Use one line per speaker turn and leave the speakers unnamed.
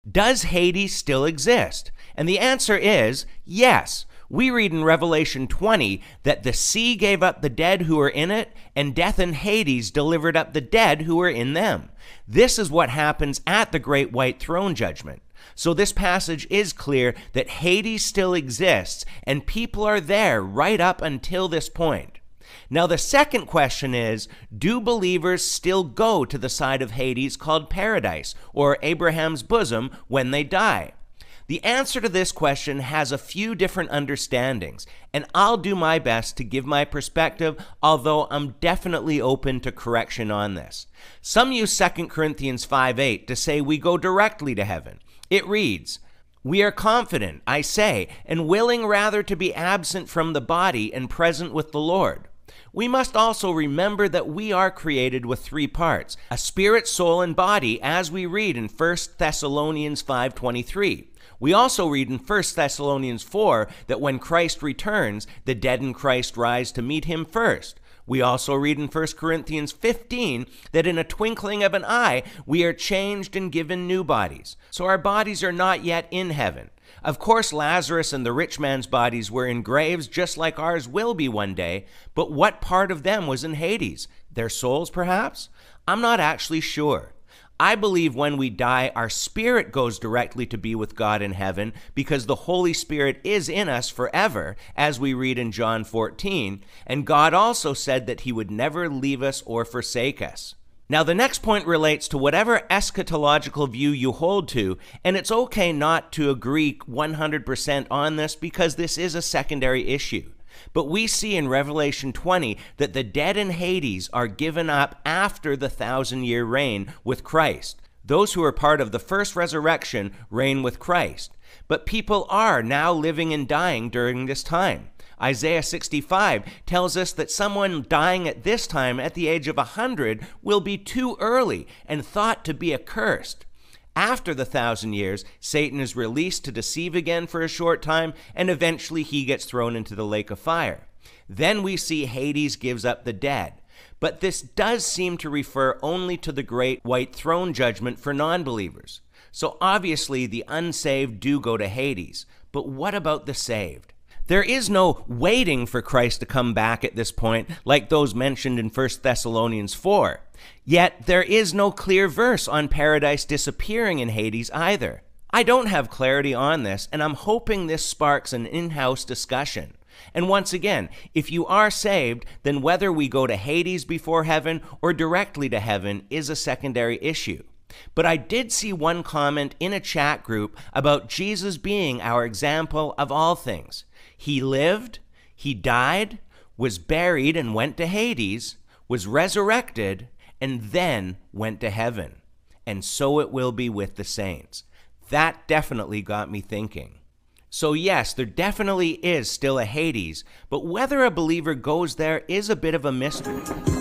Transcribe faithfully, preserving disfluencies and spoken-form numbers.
Does Hades still exist? And the answer is yes. We read in Revelation twenty that the sea gave up the dead who were in it, and death and Hades delivered up the dead who were in them. This is what happens at the great white throne judgment. So this passage is clear that Hades still exists, and people are there right up until this point. Now the second question is, do believers still go to the side of Hades called paradise, or Abraham's bosom, when they die? The answer to this question has a few different understandings, and I'll do my best to give my perspective, although I'm definitely open to correction on this. Some use Second Corinthians five eight to say we go directly to heaven. It reads, "We are confident, I say, and willing rather to be absent from the body and present with the Lord." We must also remember that we are created with three parts, a spirit, soul, and body, as we read in First Thessalonians five twenty-three. We also read in First Thessalonians four that when Christ returns, the dead in Christ rise to meet him first. We also read in First Corinthians fifteen that in a twinkling of an eye, we are changed and given new bodies. So our bodies are not yet in heaven. Of course, Lazarus and the rich man's bodies were in graves just like ours will be one day, but what part of them was in Hades? Their souls, perhaps? I'm not actually sure. I believe when we die, our spirit goes directly to be with God in heaven because the Holy Spirit is in us forever, as we read in John fourteen, and God also said that he would never leave us or forsake us. Now, the next point relates to whatever eschatological view you hold to, and it's okay not to agree one hundred percent on this because this is a secondary issue. But we see in Revelation twenty that the dead in Hades are given up after the thousand-year reign with Christ. Those who are part of the first resurrection reign with Christ. But people are now living and dying during this time. Isaiah sixty-five tells us that someone dying at this time at the age of one hundred will be too early and thought to be accursed. After the thousand years, Satan is released to deceive again for a short time, and eventually he gets thrown into the lake of fire. Then we see Hades gives up the dead. But this does seem to refer only to the great white throne judgment for non-believers. So obviously the unsaved do go to Hades. But what about the saved? There is no waiting for Christ to come back at this point, like those mentioned in First Thessalonians four. Yet there is no clear verse on paradise disappearing in Hades either. I don't have clarity on this, and I'm hoping this sparks an in-house discussion. And once again, if you are saved, then whether we go to Hades before heaven or directly to heaven is a secondary issue. But I did see one comment in a chat group about Jesus being our example of all things. He lived, he died, was buried and went to Hades, was resurrected, and then went to heaven. And so it will be with the saints. That definitely got me thinking. So yes, there definitely is still a Hades, but whether a believer goes there is a bit of a mystery.